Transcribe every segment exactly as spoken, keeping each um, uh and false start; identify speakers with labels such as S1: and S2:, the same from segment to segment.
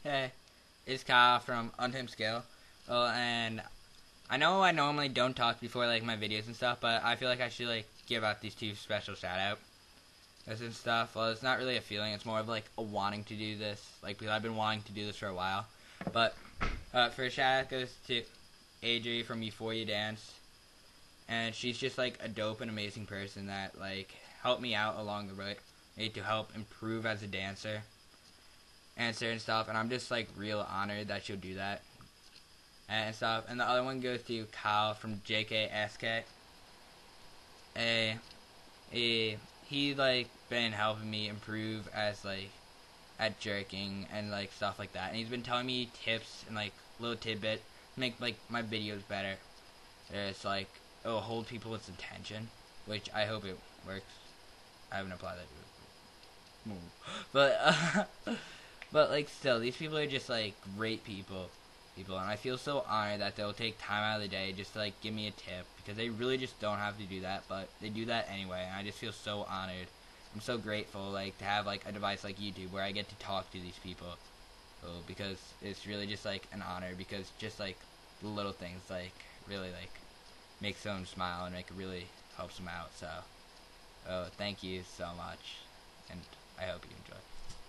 S1: Hey, it's Kyle from untamedsk. Well, and I know I normally don't talk before like my videos and stuff, but I feel like I should like give out these two special shout outs and stuff. Well, it's not really a feeling; it's more of like a wanting to do this. Like because I've been wanting to do this for a while. But uh, first shout out goes to Adri from Euphoria Dance, and she's just like a dope and amazing person that like helped me out along the way to help improve as a dancer and certain stuff, and I'm just like real honored that she'll do that and stuff. And the other one goes to Kyle from J K S K. A, a he like been helping me improve as like at jerking and like stuff like that, and he's been telling me tips and like little tidbit to make like my videos better. It's like it'll hold people's attention, which I hope it works. I haven't applied that to it, but uh, but like still, these people are just like great people, people, and I feel so honored that they'll take time out of the day just to like give me a tip, because they really just don't have to do that, but they do that anyway, and I just feel so honored. I'm so grateful like to have like a device like YouTube where I get to talk to these people, so, because it's really just like an honor, because just like the little things like really like make someone smile and like it really helps them out. So oh, thank you so much, and I hope you enjoy.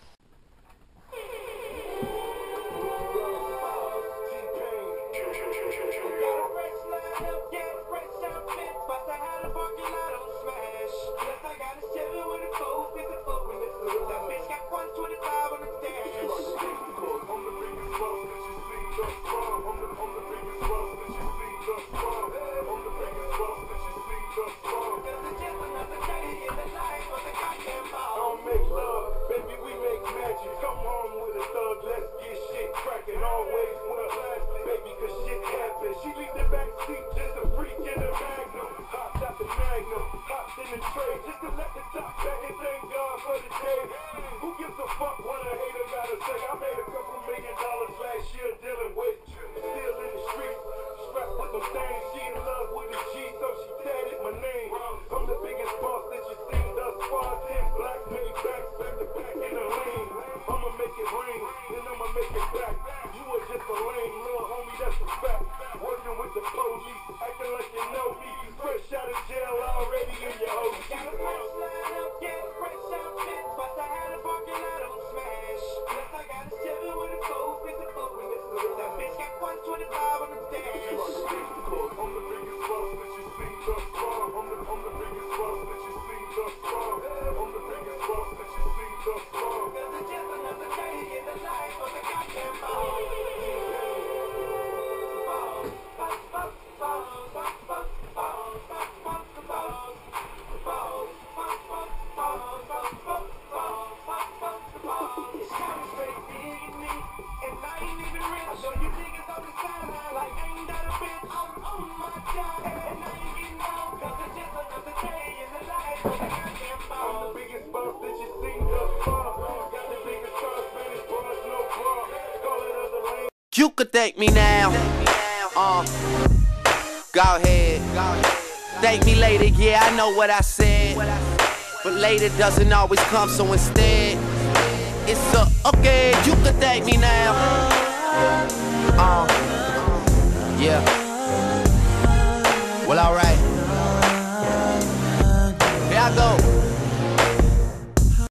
S2: You could thank me now, uh, go ahead, thank me later, yeah, I know what I said, but later doesn't always come, so instead, it's a, okay, you could thank me now, uh, yeah, well alright, here I go.